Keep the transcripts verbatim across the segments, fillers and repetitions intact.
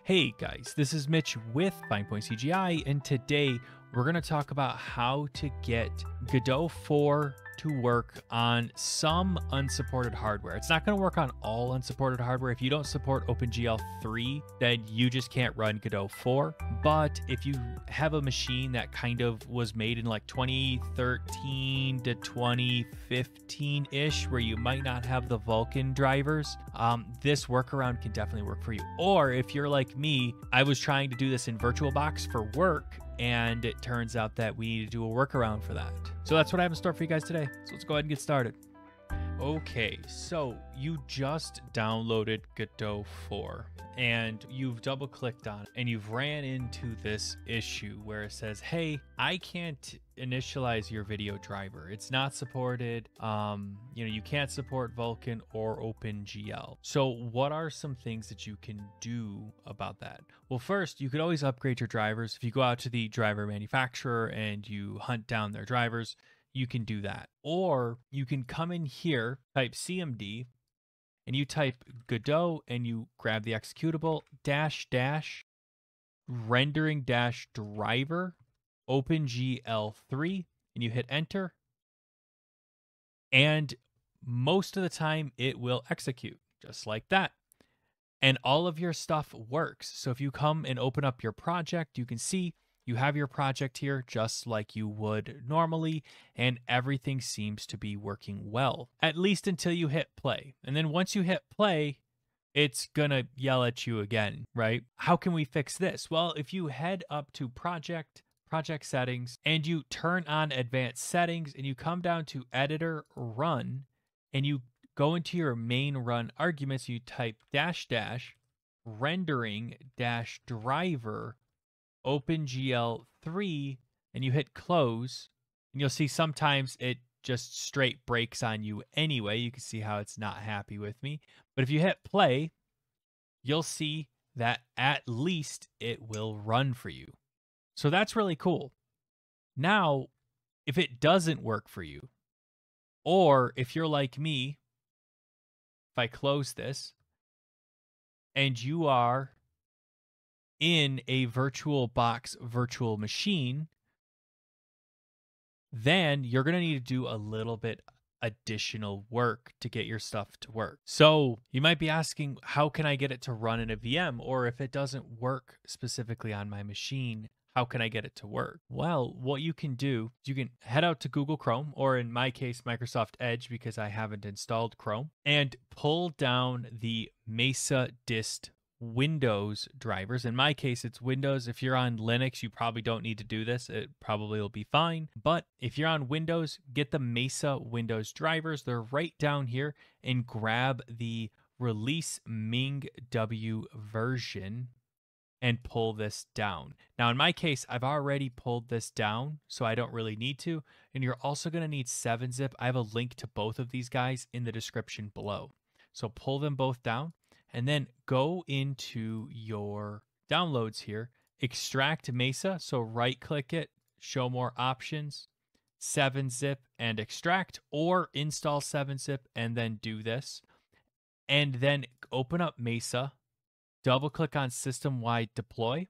Hey guys, this is Mitch with Fine Point C G I, and today we're going to talk about how to get Godot four to work on some unsupported hardware. It's not going to work on all unsupported hardware. If you don't support OpenGL three, then you just can't run Godot four. But if you have a machine that kind of was made in like twenty thirteen to twenty fifteen-ish, where you might not have the Vulkan drivers, um, this workaround can definitely work for you. Or if you're like me, I was trying to do this in VirtualBox for work, and it turns out that we need to do a workaround for that. So that's what I have in store for you guys today. So let's go ahead and get started. Okay, so you just downloaded Godot four and you've double clicked on it and you've ran into this issue where it says, hey, I can't initialize your video driver. It's not supported. Um, you know, you can't support Vulkan or OpenGL. So what are some things that you can do about that? Well, first, you could always upgrade your drivers. If you go out to the driver manufacturer and you hunt down their drivers, you can do that. Or you can come in here, type C M D, and you type Godot and you grab the executable dash dash rendering dash driver OpenGL three, and you hit enter. And most of the time it will execute just like that. And all of your stuff works. So if you come and open up your project, you can see you have your project here just like you would normally, and everything seems to be working well, at least until you hit play. And then once you hit play, it's gonna yell at you again, right? How can we fix this? Well, if you head up to project, project settings, and you turn on advanced settings, and you come down to editor run, and you go into your main run arguments, you type dash dash rendering dash driver OpenGL three, and you hit close, and you'll see sometimes it just straight breaks on you anyway. You can see how it's not happy with me. But if you hit play, you'll see that at least it will run for you. So that's really cool. Now, if it doesn't work for you, or if you're like me, if I close this, and you are in a VirtualBox virtual machine, then you're going to need to do a little bit additional work to get your stuff to work. So you might be asking, how can I get it to run in a V M? Or if it doesn't work specifically on my machine, how can I get it to work? Well, what you can do, you can head out to Google Chrome, or in my case, Microsoft Edge, because I haven't installed Chrome, and pull down the Mesa dist Windows drivers. In my case, it's Windows. If you're on Linux, you probably don't need to do this. It probably will be fine. But if you're on Windows, get the Mesa Windows drivers. They're right down here, and grab the release Ming W version and pull this down. Now, in my case, I've already pulled this down, so I don't really need to. And you're also going to need seven zip. I have a link to both of these guys in the description below. So pull them both down. And then go into your downloads here, extract Mesa. So right click it, show more options, seven zip and extract, or install seven zip and then do this. And then open up Mesa, double click on system wide deploy.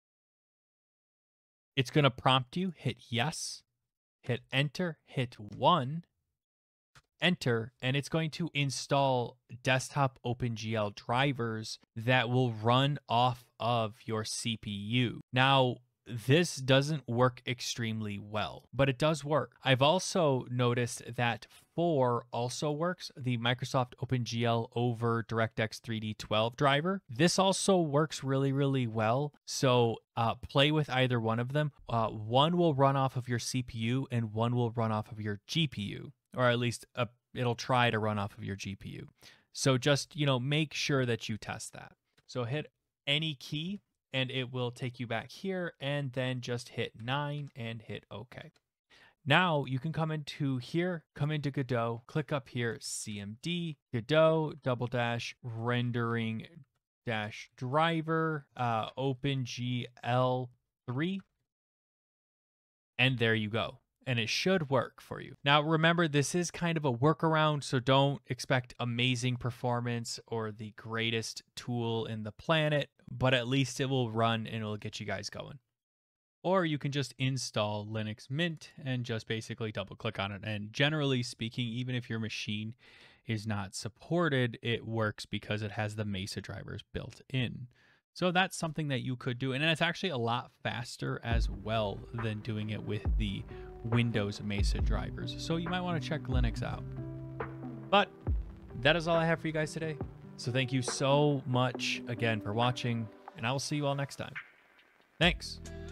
It's going to prompt you, hit yes, hit enter, hit one. Enter, and it's going to install desktop OpenGL drivers that will run off of your C P U. Now, this doesn't work extremely well, but it does work. I've also noticed that four also works, the Microsoft OpenGL over DirectX three D twelve driver. This also works really, really well. So uh, play with either one of them. Uh, one will run off of your C P U and one will run off of your G P U. Or at least uh, it'll try to run off of your G P U. So just, you know, make sure that you test that. So hit any key and it will take you back here, and then just hit nine and hit OK. Now you can come into here, come into Godot, click up here, C M D, Godot, double dash, rendering dash driver, uh, OpenGL three, and there you go. And it should work for you. Now, remember, this is kind of a workaround, so don't expect amazing performance or the greatest tool in the planet but at least it will run and it'll get you guys going. Or you can just install Linux Mint and just basically double click on it. And generally speaking, even if your machine is not supported, it works because it has the Mesa drivers built in. So that's something that you could do. And it's actually a lot faster as well than doing it with the Windows Mesa drivers. So you might want to check Linux out. But that is all I have for you guys today. So thank you so much again for watching, and I will see you all next time. Thanks.